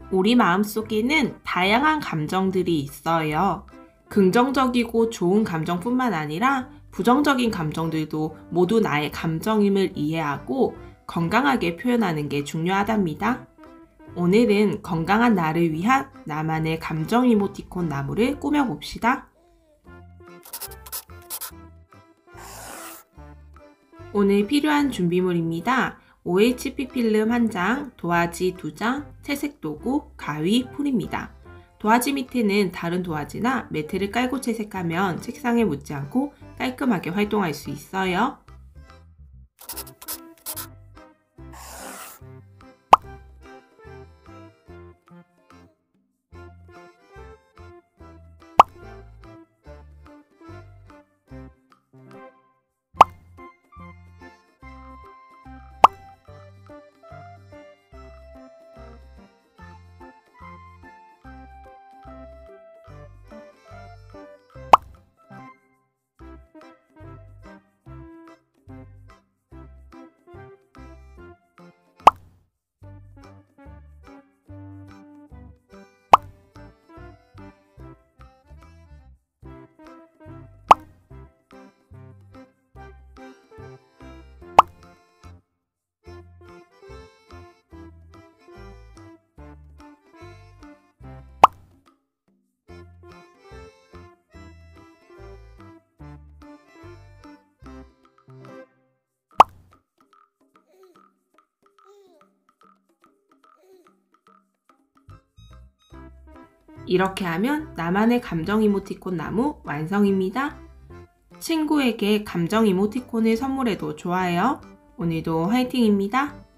우리 마음속에는 다양한 감정들이 있어요. 긍정적이고 좋은 감정뿐만 아니라 부정적인 감정들도 모두 나의 감정임을 이해하고 건강하게 표현하는 게 중요하답니다. 오늘은 건강한 나를 위한 나만의 감정 이모티콘 나무를 꾸며봅시다. 오늘 필요한 준비물입니다. OHP 필름 1장, 도화지 2장, 채색 도구, 가위, 풀입니다. 도화지 밑에는 다른 도화지나 매트를 깔고 채색하면 책상에 묻지 않고 깔끔하게 활동할 수 있어요. 이렇게 하면 나만의 감정 이모티콘 나무 완성입니다. 친구에게 감정 이모티콘을 선물해도 좋아요. 오늘도 화이팅입니다.